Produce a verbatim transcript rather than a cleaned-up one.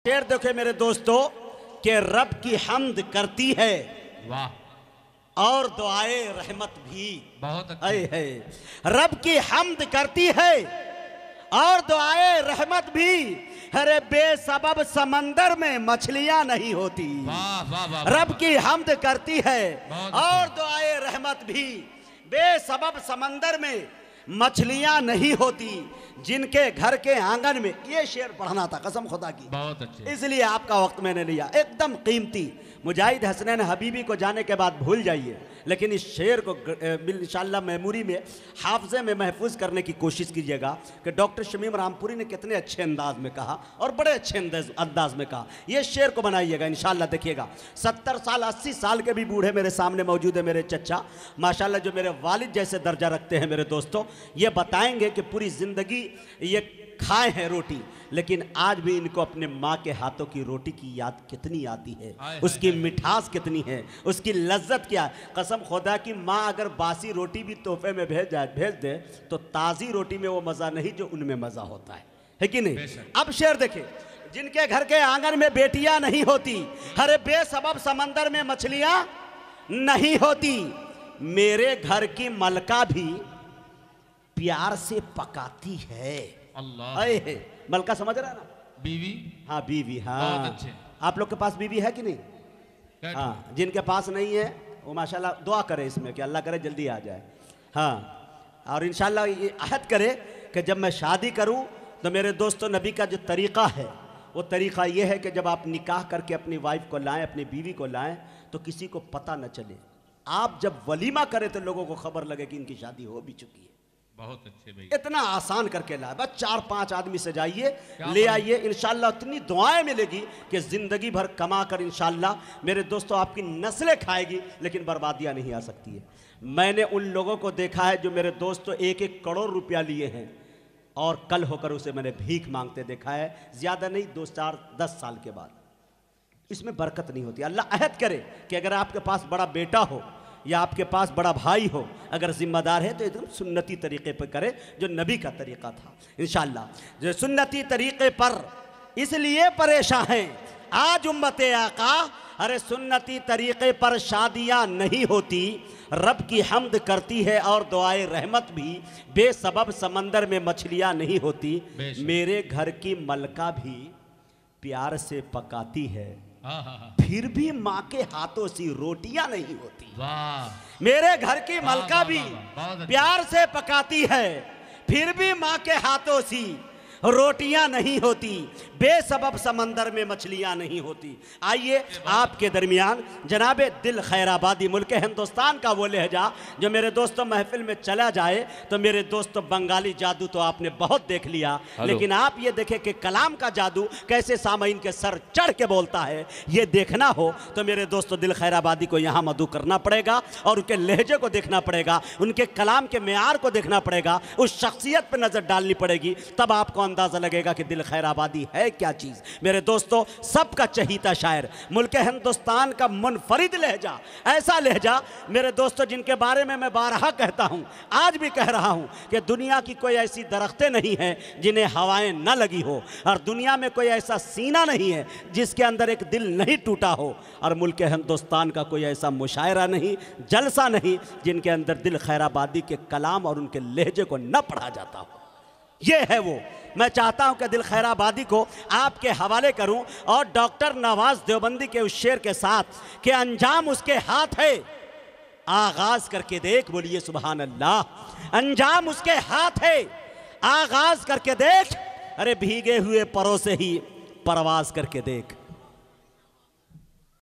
शेर देखे मेरे दोस्तों कि रब की हम्द करती है, वाह, और दुआए रहमत भी बहुत अच्छे है। रब की हम्द करती है और दुआए रहमत भी, अरे बेसबब समंदर में मछलियां नहीं होती। वाह, वाह, वाह, रब की हम्द करती है और दुआए रहमत भी, बेसबब समंदर में मछलियां नहीं होती। जिनके घर के आंगन में, ये शेर पढ़ना था कसम खुदा की, बहुत अच्छे, इसलिए आपका वक्त मैंने लिया, एकदम कीमती। मुजाहिद हसनैन हबीबी को जाने के बाद भूल जाइए, लेकिन इस शेर को इंशाअल्लाह मेमोरी में, हाफजे में महफूज करने की कोशिश कीजिएगा कि डॉक्टर शमीम रामपुरी ने कितने अच्छे अंदाज में कहा और बड़े अच्छे अंदाज में कहा। ये शेर को बनाइएगा इंशाअल्लाह, देखिएगा। सत्तर साल अस्सी साल के भी बूढ़े मेरे सामने मौजूद है, मेरे चचा माशाअल्लाह, जो मेरे वालिद जैसे दर्जा रखते हैं मेरे दोस्तों। ये बताएंगे कि पूरी ज़िंदगी ये खाए हैं रोटी, लेकिन आज भी इनको अपने माँ के हाथों की रोटी की याद कितनी आती है, उसकी मिठास कितनी है, उसकी लज्जत क्या है। कसम खुदा की, माँ अगर बासी रोटी भी तोहफे में भेज जाए भेज दे तो ताज़ी रोटी में वो मज़ा नहीं जो उनमें मज़ा होता है, है कि नहीं। अब शेर देखे, जिनके घर के आंगन में बेटियां नहीं होती, हरे बेसबब समंदर में मछलियां नहीं होती। मेरे घर की मलका भी प्यार से पकाती है। अल्लाह, मलका समझ रहा है ना, बीवी। हाँ बीवी, हाँ अच्छे। आप लोग के पास बीवी है कि नहीं? हाँ, जिनके पास नहीं है वो माशाल्लाह दुआ करे इसमें कि अल्लाह करे जल्दी आ जाए। हाँ, और इंशाल्लाह ये अहद करे कि जब मैं शादी करूं तो मेरे दोस्तों नबी का जो तरीक़ा है वो तरीक़ा ये है कि जब आप निकाह करके अपनी वाइफ को लाएं, अपनी बीवी को लाएं, तो किसी को पता न चले। आप जब वलीमा करें तो लोगों को खबर लगे कि इनकी शादी हो भी चुकी है। बहुत अच्छे भाई, इतना आसान करके लाए, बस चार पांच आदमी से जाइए, ले आइए, इंशाल्लाह इतनी दुआएं मिलेगी कि जिंदगी भर कमा कर इंशाल्लाह मेरे दोस्तों आपकी नस्लें खाएगी, लेकिन बर्बादियां नहीं आ सकती है। मैंने उन लोगों को देखा है जो मेरे दोस्तों एक एक करोड़ रुपया लिए हैं और कल होकर उसे मैंने भीख मांगते देखा है, ज्यादा नहीं, दो चार दस साल के बाद। इसमें बरकत नहीं होती। अल्लाह अहद करे कि अगर आपके पास बड़ा बेटा हो या आपके पास बड़ा भाई हो, अगर जिम्मेदार है तो एकदम सुन्नती तरीक़े पर करे जो नबी का तरीक़ा था। इंशाअल्लाह जो सुन्नती तरीक़े पर इसलिए परेशान हैं आज उम्मत आका, अरे सुन्नती तरीक़े पर शादियां नहीं होती, रब की हम्द करती है और दुआए रहमत भी, बेसबब समंदर में मछलियां नहीं होती। मेरे घर की मलका भी प्यार से पकाती है, फिर भी माँ के हाथों सी रोटियां नहीं होती। वाह, मेरे घर की मलका भी प्यार से पकाती है, फिर भी माँ के हाथों सी रोटियां नहीं होती, बेसबब समंदर में मछलियां नहीं होती। आइए आपके दरमियान जनाबे दिल खैराबादी, मुल्क हिंदुस्तान का वो लहजा जो मेरे दोस्तों महफिल में चला जाए तो मेरे दोस्तों बंगाली जादू तो आपने बहुत देख लिया, लेकिन आप ये देखें कि कलाम का जादू कैसे सामईन के सर चढ़ के बोलता है। ये देखना हो तो मेरे दोस्तों दिल खैराबादी को यहाँ मधु करना पड़ेगा और उनके लहजे को देखना पड़ेगा, उनके कलाम के मेयार को देखना पड़ेगा, उस शख्सियत पर नज़र डालनी पड़ेगी, तब आपको अंदाजा लगेगा कि दिल खैराबादी है क्या चीज। मेरे दोस्तों सबका चहीता शायर, मुल्क हिंदुस्तान का मुनफरिद लहजा, ऐसा लहजा मेरे दोस्तों जिनके बारे में मैं बारहा कहता हूं, आज भी कह रहा हूं कि दुनिया की कोई ऐसी दरख्तें नहीं हैं जिन्हें हवाएं न लगी हो, और दुनिया में कोई ऐसा सीना नहीं है जिसके अंदर एक दिल नहीं टूटा हो, और मुल्क हिंदुस्तान का कोई ऐसा मुशायरा नहीं, जलसा नहीं जिनके अंदर दिल खैराबादी के कलाम और उनके लहजे को न पढ़ा जाता हो। ये है वो। मैं चाहता हूं कि दिल खैराबादी को आपके हवाले करूं और डॉक्टर नवाज देवबंदी के उस शेर के साथ कि अंजाम उसके हाथ है, आगाज करके देख, बोलिए सुभान अल्लाह। अंजाम उसके हाथ है, आगाज करके देख, अरे भीगे हुए परों से ही परवाज करके देख।